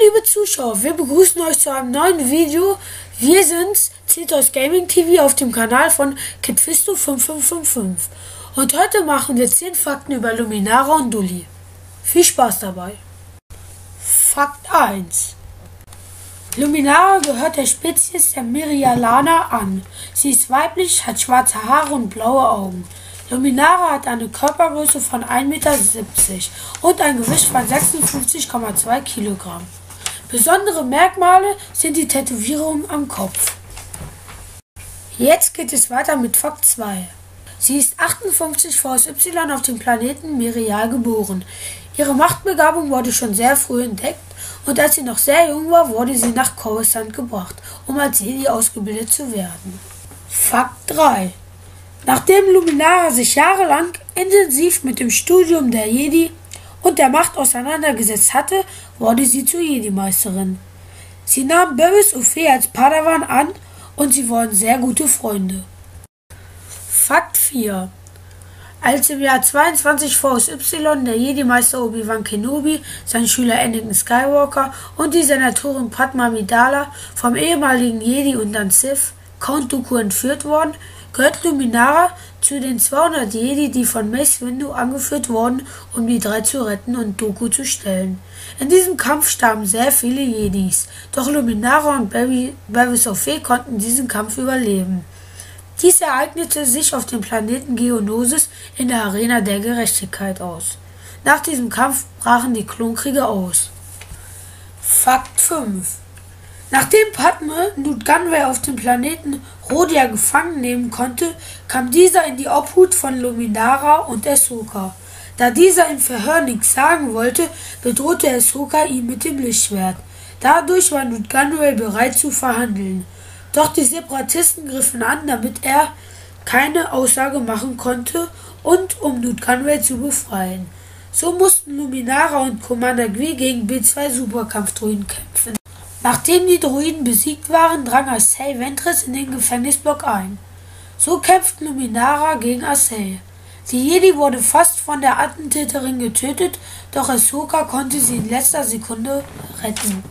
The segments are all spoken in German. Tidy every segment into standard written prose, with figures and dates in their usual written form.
Liebe Zuschauer, wir begrüßen euch zu einem neuen Video. Wir sind's, Cetos Gaming TV auf dem Kanal von KidFisto5555. Und heute machen wir 10 Fakten über Luminara und Dulli. Viel Spaß dabei. Fakt 1. Luminara gehört der Spezies der Mirialana an. Sie ist weiblich, hat schwarze Haare und blaue Augen. Luminara hat eine Körpergröße von 1,70 Meter und ein Gewicht von 56,2 Kilogramm. Besondere Merkmale sind die Tätowierungen am Kopf. Jetzt geht es weiter mit Fakt 2. Sie ist 58 VSY auf dem Planeten Mirial geboren. Ihre Machtbegabung wurde schon sehr früh entdeckt und als sie noch sehr jung war, wurde sie nach Coruscant gebracht, um als Jedi ausgebildet zu werden. Fakt 3. Nachdem Luminara sich jahrelang intensiv mit dem Studium der Jedi und der Macht auseinandergesetzt hatte, wurde sie zur Jedi-Meisterin. Sie nahm Bevis Uffe als Padawan an und sie wurden sehr gute Freunde. Fakt 4. Als im Jahr 22 VSY der Jedi-Meister Obi-Wan Kenobi, sein Schüler Anakin Skywalker und die Senatorin Padmé Amidala vom ehemaligen Jedi und dann Sith Count Dooku entführt wurden, gehört Luminara zu den 200 Jedi, die von Mace Windu angeführt wurden, um die 3 zu retten und Dooku zu stellen. In diesem Kampf starben sehr viele Jedis, doch Luminara und Bevis Uffe konnten diesen Kampf überleben. Dies ereignete sich auf dem Planeten Geonosis in der Arena der Gerechtigkeit aus. Nach diesem Kampf brachen die Klonkriege aus. Fakt 5. Nachdem Padmé Nute Gunray auf dem Planeten Rhodia gefangen nehmen konnte, kam dieser in die Obhut von Luminara und Ahsoka. Da dieser im Verhör nichts sagen wollte, bedrohte Ahsoka ihn mit dem Lichtschwert. Dadurch war Nute Gunray bereit zu verhandeln. Doch die Separatisten griffen an, damit er keine Aussage machen konnte und um Nute Gunray zu befreien. So mussten Luminara und Commander Gree gegen B2 Superkampfdroiden kämpfen. Nachdem die Droiden besiegt waren, drang Asay Ventress in den Gefängnisblock ein. So kämpften Luminara gegen Asay. Die Jedi wurde fast von der Attentäterin getötet, doch Ahsoka konnte sie in letzter Sekunde retten.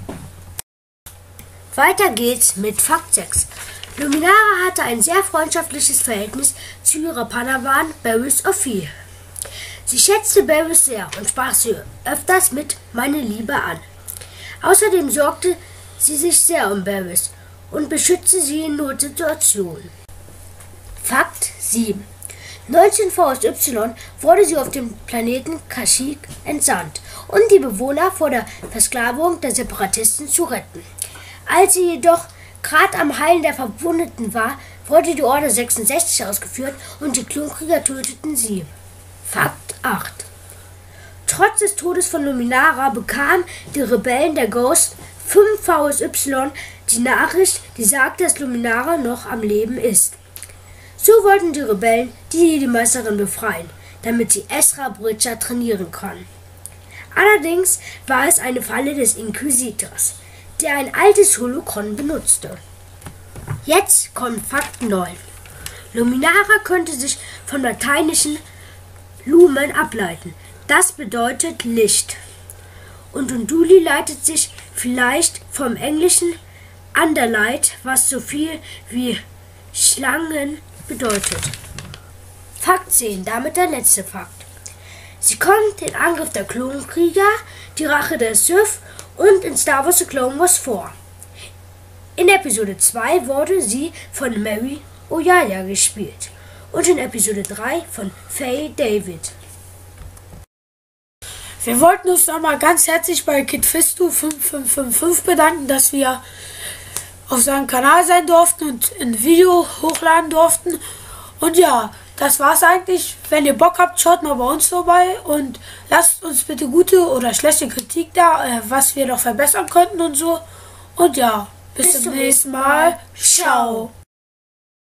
Weiter geht's mit Fakt 6. Luminara hatte ein sehr freundschaftliches Verhältnis zu ihrer Padawan Bevis Uffe. Sie schätzte Bevis sehr und sprach sie öfters mit »meine Liebe« an. Außerdem sorgte sie sich sehr um Bevis und beschützte sie in Notsituationen. Fakt 7. 19 VSY wurde sie auf dem Planeten Kashyyyk entsandt, um die Bewohner vor der Versklavung der Separatisten zu retten. Als sie jedoch gerade am Heilen der Verwundeten war, wurde die Order 66 ausgeführt und die Klonkrieger töteten sie. Fakt 8. Trotz des Todes von Luminara bekamen die Rebellen der Ghost 5 VSY die Nachricht, die sagte, dass Luminara noch am Leben ist. So wollten die Rebellen die Jedi-Meisterin befreien, damit sie Ezra Bridger trainieren kann. Allerdings war es eine Falle des Inquisitors, der ein altes Holocron benutzte. Jetzt kommt Fakt 9. Luminara könnte sich vom lateinischen Lumen ableiten. Das bedeutet Licht. Und Unduli leitet sich vielleicht vom englischen Underlight, was so viel wie Schlangen bedeutet. Fakt 10, damit der letzte Fakt. Sie kommt in Angriff der Klonkrieger, die Rache der Sith und in Star Wars The Clone Wars vor. In Episode 2 wurde sie von Mary Oyaya gespielt und in Episode 3 von Faye David. Wir wollten uns nochmal ganz herzlich bei KidFisto5555 bedanken, dass wir auf seinem Kanal sein durften und ein Video hochladen durften. Und ja, das war's eigentlich. Wenn ihr Bock habt, schaut mal bei uns vorbei und lasst uns bitte gute oder schlechte Kritik da, was wir noch verbessern könnten und so. Und ja, bis zum nächsten Mal. Ciao.